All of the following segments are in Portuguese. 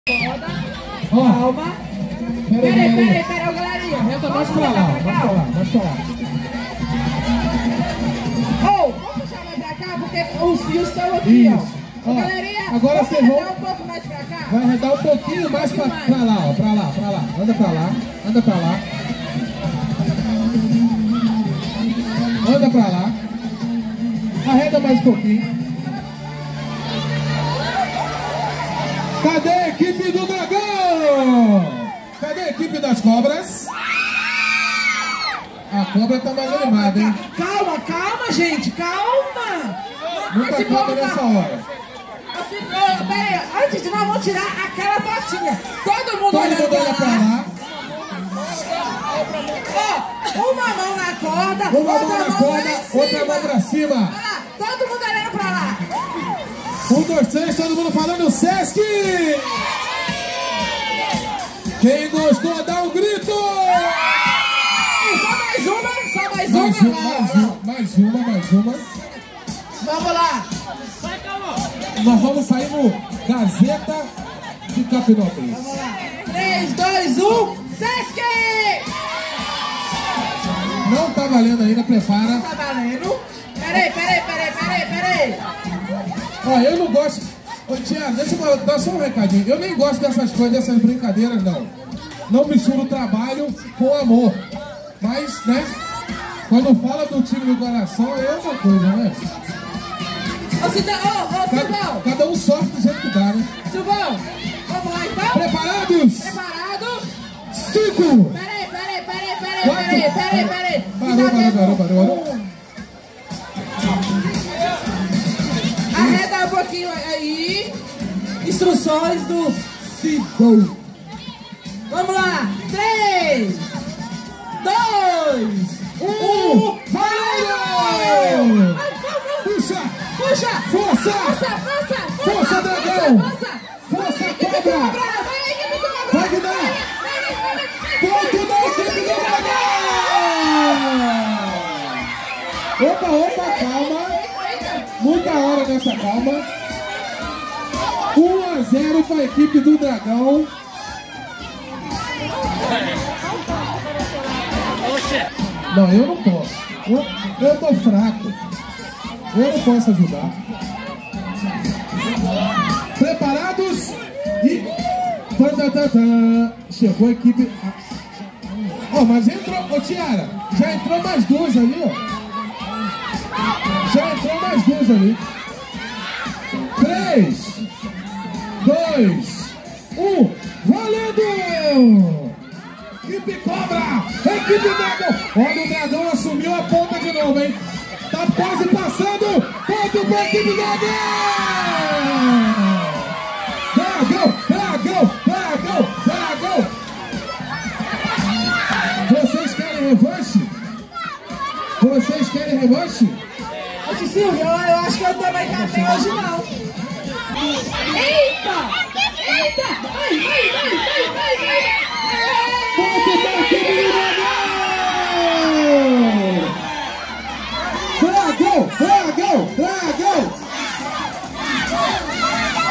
Calma. Peraí, galerinha. Reta mais pra lá, mais pra lá. Vamos puxar mais pra cá, porque os fios estão aqui, ó. Galerinha, agora vocês vão um pouco mais pra cá. Vai arredar um pouquinho mais pra lá, ó. Pra lá. Anda pra lá. Anda pra lá. Arreda mais um pouquinho. Cadê a equipe do Dragão? Cadê a equipe das cobras? A cobra tá mais animada, hein? Calma, gente, calma. Muita cobra nessa hora. Peraí, antes de nós vamos tirar aquela patinha. Todo mundo olha pra lá. Uma mão na corda, outra mão pra cima. Olha lá, todo mundo olhando pra lá. 1, 2, 3, todo mundo falando Sesc! Quem gostou, dá um grito! Só mais uma. Vamos lá. Nós vamos sair no Gazeta de Capinópolis. Vamos lá. 3, 2, 1, Sesc! Não tá valendo ainda, prepara. Não tá valendo. Peraí. Ó, eu não gosto... Ô, Tiago, deixa eu dar só um recadinho. Eu nem gosto dessas coisas, dessas brincadeiras, não. Não misturo trabalho com amor. Mas, né? Quando fala do time do coração, é outra coisa, né? Ô, Silvão. Cada um sofre do jeito que dá, né? Silvão, vamos lá então? Preparados? 5! Peraí. Parou. Arreda um pouquinho aí. Instruções do Silvão. Vamos lá. 3, 2, 1. Valeu! Puxa! Força, Dragão! Força, cobra! Vai que dá! Ponto da equipe do Dragão! Opa, calma! Muita hora nessa calma. 1-0 para a equipe do Dragão. Não, eu não posso. Eu tô fraco. Eu não posso ajudar. Preparados? E... Chegou a equipe... mas entrou... Ô, Tiara, já entrou mais duas ali, ó. 3, 2, 1. Valendo! Equipe Cobra! Equipe Dragão! Olha, o Dragão assumiu a ponta de novo, hein? Tá quase passando! Ponto pra equipe Dragão! Dragão! Vocês querem revanche? Ô, Silvio, eu acho que eu também café hoje não. Eita! Ai! Ponto da equipe do Dragão!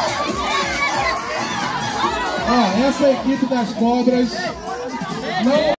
Essa equipe das cobras não...